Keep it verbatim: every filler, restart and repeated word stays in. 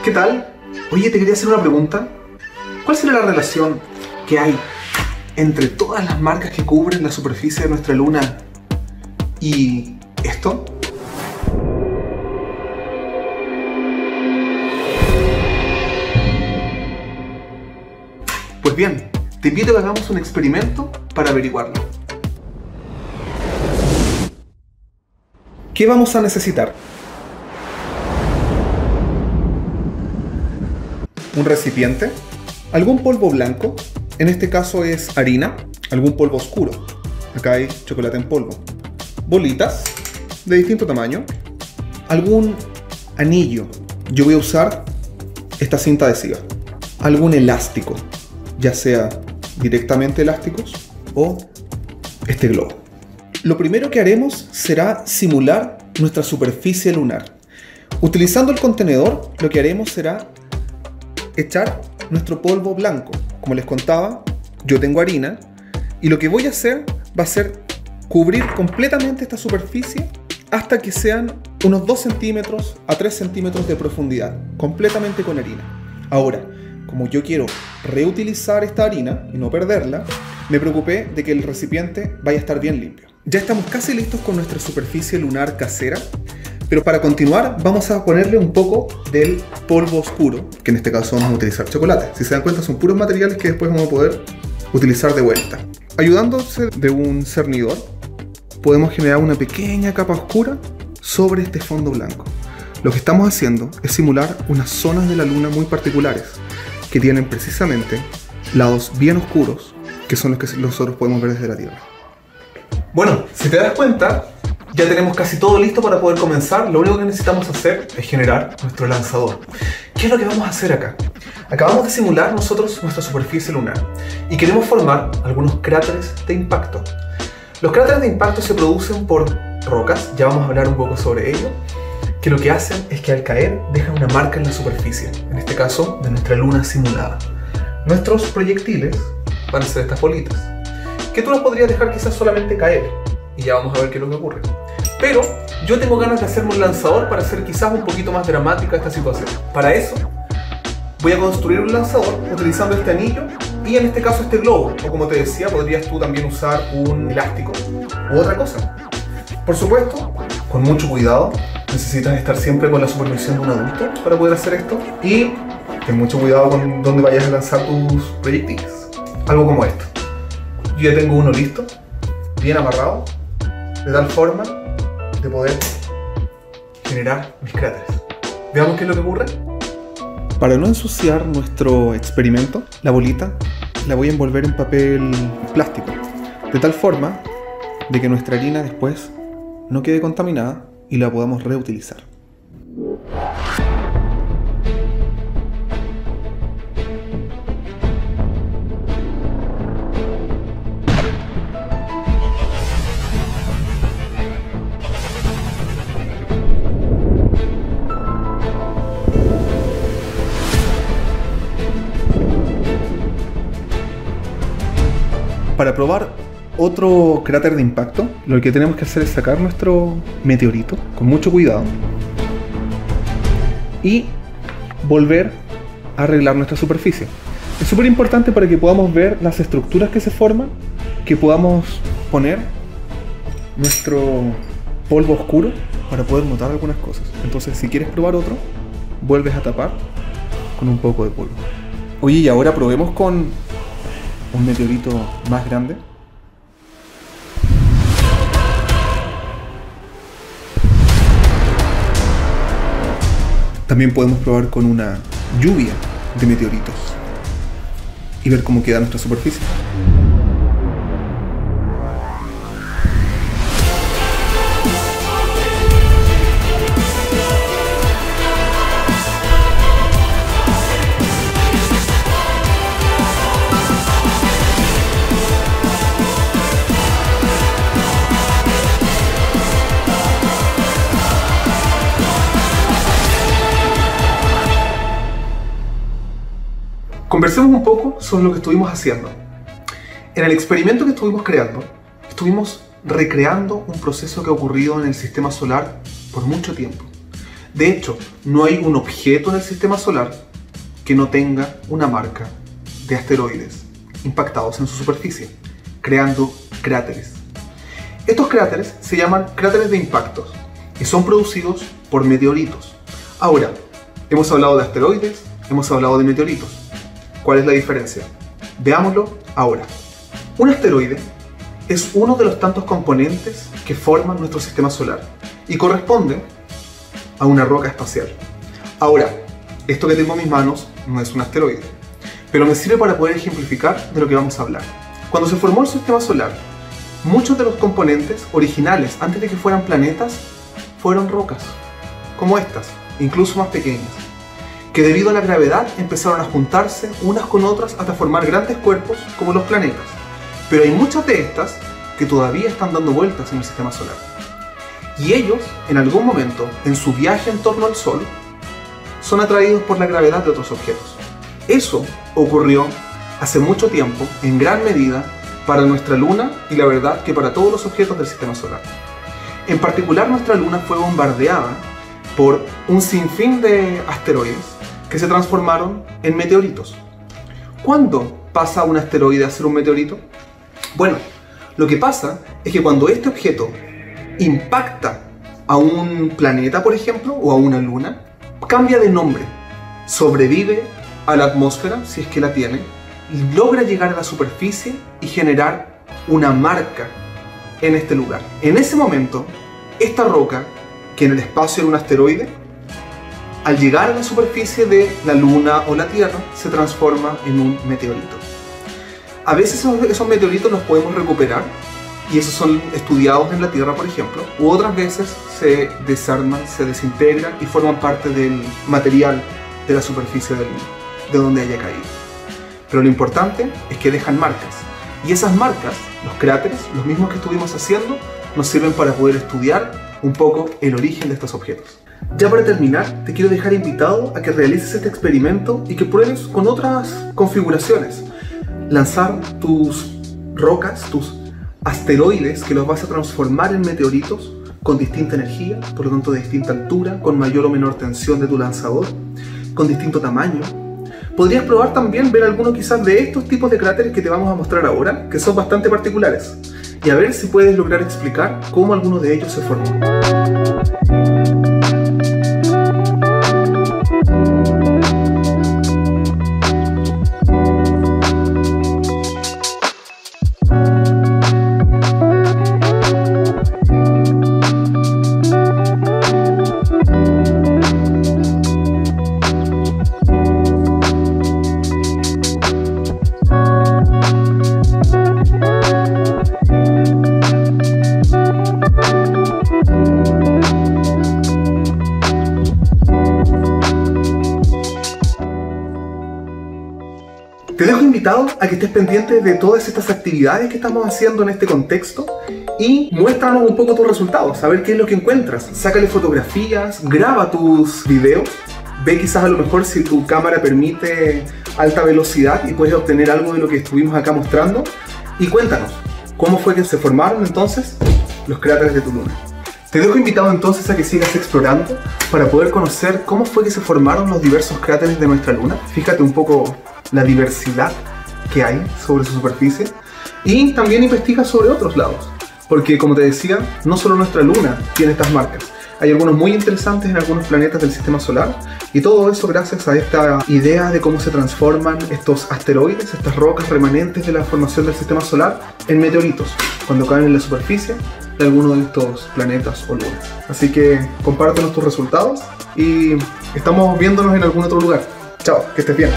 ¿Qué tal? Oye, te quería hacer una pregunta. ¿Cuál será la relación que hay entre todas las marcas que cubren la superficie de nuestra luna y esto? Pues bien, te invito a que hagamos un experimento para averiguarlo. ¿Qué vamos a necesitar? Un recipiente, algún polvo blanco, en este caso es harina, algún polvo oscuro, acá hay chocolate en polvo, bolitas de distinto tamaño, algún anillo, yo voy a usar esta cinta adhesiva, algún elástico, ya sea directamente elásticos o este globo. Lo primero que haremos será simular nuestra superficie lunar. Utilizando el contenedor, lo que haremos será echar nuestro polvo blanco. Como les contaba, yo tengo harina y lo que voy a hacer va a ser cubrir completamente esta superficie hasta que sean unos dos centímetros a tres centímetros de profundidad, completamente con harina. Ahora, como yo quiero reutilizar esta harina y no perderla, me preocupé de que el recipiente vaya a estar bien limpio. Ya estamos casi listos con nuestra superficie lunar casera, pero para continuar vamos a ponerle un poco del polvo oscuro, que en este caso vamos a utilizar chocolate. Si se dan cuenta, son puros materiales que después vamos a poder utilizar de vuelta. Ayudándose de un cernidor, podemos generar una pequeña capa oscura sobre este fondo blanco. Lo que estamos haciendo es simular unas zonas de la luna muy particulares, que tienen precisamente lados bien oscuros, que son los que nosotros podemos ver desde la Tierra. Bueno, si te das cuenta, ya tenemos casi todo listo para poder comenzar. Lo único que necesitamos hacer es generar nuestro lanzador. ¿Qué es lo que vamos a hacer acá? Acabamos de simular nosotros nuestra superficie lunar y queremos formar algunos cráteres de impacto. Los cráteres de impacto se producen por rocas, ya vamos a hablar un poco sobre ello, que lo que hacen es que al caer dejan una marca en la superficie, en este caso de nuestra luna simulada. Nuestros proyectiles van a ser estas bolitas, que tú las podrías dejar quizás solamente caer, y ya vamos a ver qué es lo que ocurre. Pero yo tengo ganas de hacerme un lanzador para hacer quizás un poquito más dramática esta situación. Para eso, voy a construir un lanzador utilizando este anillo y en este caso este globo, o como te decía, podrías tú también usar un elástico u otra cosa. Por supuesto, con mucho cuidado, necesitas estar siempre con la supervisión de un adulto para poder hacer esto y ten mucho cuidado con dónde vayas a lanzar tus proyectiles. Algo como esto. Yo ya tengo uno listo, bien amarrado, de tal forma de poder generar mis cráteres. Veamos qué es lo que ocurre. Para no ensuciar nuestro experimento, la bolita la voy a envolver en papel plástico, de tal forma de que nuestra harina después no quede contaminada y la podamos reutilizar. Para probar otro cráter de impacto, lo que tenemos que hacer es sacar nuestro meteorito con mucho cuidado y volver a arreglar nuestra superficie. Es súper importante para que podamos ver las estructuras que se forman, que podamos poner nuestro polvo oscuro para poder notar algunas cosas. Entonces, si quieres probar otro, vuelves a tapar con un poco de polvo. Oye, y ahora probemos con un meteorito más grande. También podemos probar con una lluvia de meteoritos y ver cómo queda nuestra superficie. Conversemos un poco sobre lo que estuvimos haciendo. En el experimento que estuvimos creando, estuvimos recreando un proceso que ha ocurrido en el sistema solar por mucho tiempo. De hecho, no hay un objeto en el sistema solar que no tenga una marca de asteroides impactados en su superficie, creando cráteres. Estos cráteres se llaman cráteres de impactos y son producidos por meteoritos. Ahora, hemos hablado de asteroides, hemos hablado de meteoritos. ¿Cuál es la diferencia? Veámoslo ahora. Un asteroide es uno de los tantos componentes que forman nuestro sistema solar y corresponde a una roca espacial. Ahora, esto que tengo en mis manos no es un asteroide, pero me sirve para poder ejemplificar de lo que vamos a hablar. Cuando se formó el sistema solar, muchos de los componentes originales, antes de que fueran planetas, fueron rocas, como estas, incluso más pequeñas, que debido a la gravedad empezaron a juntarse unas con otras hasta formar grandes cuerpos como los planetas. Pero hay muchas de estas que todavía están dando vueltas en el sistema solar. Y ellos, en algún momento, en su viaje en torno al Sol, son atraídos por la gravedad de otros objetos. Eso ocurrió hace mucho tiempo, en gran medida, para nuestra Luna y la verdad que para todos los objetos del sistema solar. En particular, nuestra Luna fue bombardeada por un sinfín de asteroides que se transformaron en meteoritos. ¿Cuándo pasa un asteroide a ser un meteorito? Bueno, lo que pasa es que cuando este objeto impacta a un planeta, por ejemplo, o a una luna, cambia de nombre, sobrevive a la atmósfera, si es que la tiene, y logra llegar a la superficie y generar una marca en este lugar. En ese momento, esta roca, que en el espacio era un asteroide, al llegar a la superficie de la Luna o la Tierra, se transforma en un meteorito. A veces esos, esos meteoritos los podemos recuperar, y esos son estudiados en la Tierra, por ejemplo, u otras veces se desarman, se desintegran y forman parte del material de la superficie del, de donde haya caído. Pero lo importante es que dejan marcas, y esas marcas, los cráteres, los mismos que estuvimos haciendo, nos sirven para poder estudiar un poco el origen de estos objetos. Ya para terminar, te quiero dejar invitado a que realices este experimento y que pruebes con otras configuraciones. Lanzar tus rocas, tus asteroides, que los vas a transformar en meteoritos con distinta energía, por lo tanto de distinta altura, con mayor o menor tensión de tu lanzador, con distinto tamaño. Podrías probar también ver alguno quizás de estos tipos de cráteres que te vamos a mostrar ahora, que son bastante particulares, y a ver si puedes lograr explicar cómo alguno de ellos se formó. Te dejo invitado a que estés pendiente de todas estas actividades que estamos haciendo en este contexto y muéstranos un poco tus resultados, a ver qué es lo que encuentras. Sácale fotografías, graba tus videos, ve quizás a lo mejor si tu cámara permite alta velocidad y puedes obtener algo de lo que estuvimos acá mostrando, y cuéntanos, ¿cómo fue que se formaron entonces los cráteres de tu luna? Te dejo invitado entonces a que sigas explorando para poder conocer cómo fue que se formaron los diversos cráteres de nuestra luna. Fíjate un poco la diversidad que hay sobre su superficie y también investiga sobre otros lados, porque como te decía, no solo nuestra luna tiene estas marcas, hay algunos muy interesantes en algunos planetas del sistema solar, y todo eso gracias a esta idea de cómo se transforman estos asteroides, estas rocas remanentes de la formación del sistema solar, en meteoritos cuando caen en la superficie de alguno de estos planetas o lunas. Así que compártenos tus resultados y estamos viéndonos en algún otro lugar. Chao, que estés bien.